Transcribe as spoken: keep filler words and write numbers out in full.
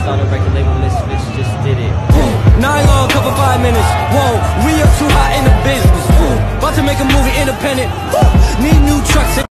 start a record label, Misfits just did it. Nine long, couple five minutes. Whoa, we up too hot in the business. About to make a movie independent. Need new trucks.